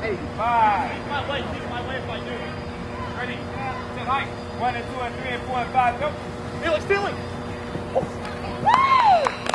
5. Keep my way if I do. Ready, set height. 1 and 2 and 3 and 4 and 5, go. Stealing! Woo!